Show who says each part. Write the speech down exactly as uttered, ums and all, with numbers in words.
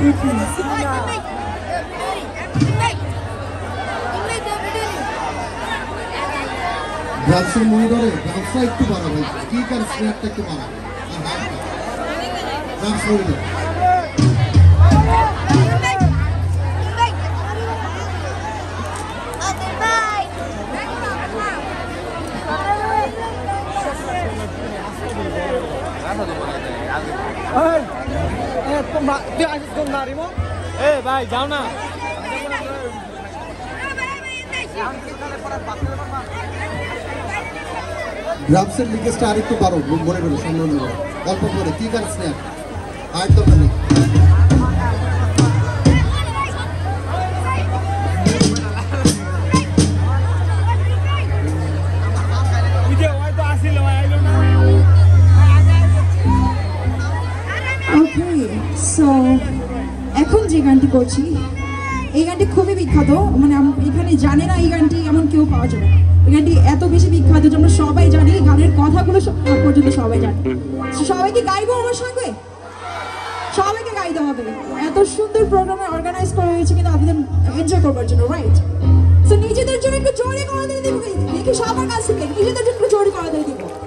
Speaker 1: গ্রাফসের মনিটরে গ্রাফসটা একটু বাড়া ভাই, কিক আর স্ন্যাপটা একটু বাড়া, আর হাতটা গ্রাফস মনিটর
Speaker 2: ভাই যাও না
Speaker 1: গ্রাফসের লিকেজটা আর একটু বাড়ো, মনে করো সামনে মনে করো অল্প করে কিক আর স্ন্যাপ আর দরকার নেই।
Speaker 3: ওকে সো এখন যে গানটি করছি এই গানটি খুবই বিখ্যাত, মানে এখানে জানে না এই গানটি এমন কেউ পাওয়া যাবে। এই গানটি এত বেশি বিখ্যাত যে আমরা সবাই জানি, গানের কথাগুলো পর্যন্ত সবাই জানি। সবাইকে গাইবো আমার সঙ্গে, সবাইকে গাইতে হবে। এত সুন্দর প্রোগ্রামে অর্গানাইজ করা হয়েছে কিন্তু আপনাদের এনজয় করবার জন্য, রাইট? সো নিজেদের জন্য একটু জোরে করে দিয়ে দিব, দেখি সবার কাছ থেকে নিজেদের জন্য একটু জোরে করে দিয়ে দিব।